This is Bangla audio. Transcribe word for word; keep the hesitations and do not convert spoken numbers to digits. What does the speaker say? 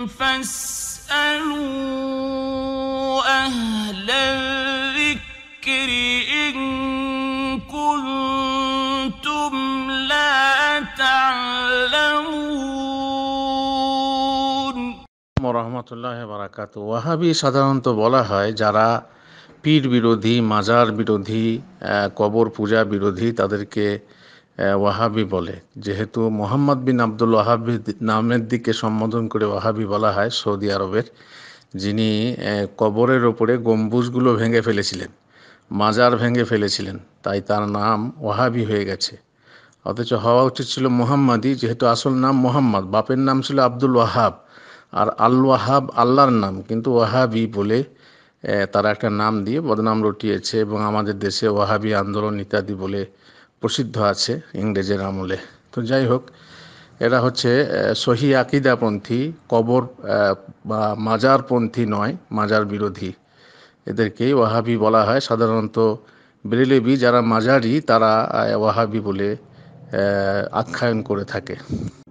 فاسألوا أهل الذكر إن كنتم لا تعلمون রহমতুল্লাহ বারাকাতু। ওয়াহাবি সাধারণত বলা হয় যারা পীর বিরোধী, মাজার বিরোধী, কবর পূজা বিরোধী, তাদেরকে ওয়াহাবি বলে। যেহেতু মোহাম্মদ বিন আব্দুল ওয়াহাব নামের দিকে সম্বোধন করে ওয়াহাবি বলা হয়, সৌদি আরবের, যিনি কবরের ওপরে গম্বুজগুলো ভেঙে ফেলেছিলেন, মাজার ভেঙে ফেলেছিলেন, তাই তার নাম ওয়াহাবি হয়ে গেছে। অথচ হওয়া উচিত ছিল মোহাম্মদই, যেহেতু আসল নাম মোহাম্মদ, বাপের নাম ছিল আব্দুল ওয়াহাব, আর আল ওয়াহাব আল্লাহর নাম, কিন্তু ওয়াহাবি বলে তারা একটা নাম দিয়ে বদনাম রটিয়েছে এবং আমাদের দেশে ওয়াহাবি আন্দোলন ইত্যাদি বলে প্রসিদ্ধ আছে ইংরেজের আমলে। তো যাই হোক, এরা হচ্ছে সহি আকিদাপন্থী, কবর বা মাজারপন্থী নয়, মাজার বিরোধী। এদেরকেই ওয়াহাবি বলা হয়। সাধারণত বেরেলভি যারা মাজারি, তারা ওয়াহাবি বলে আখ্যায়ন করে থাকে।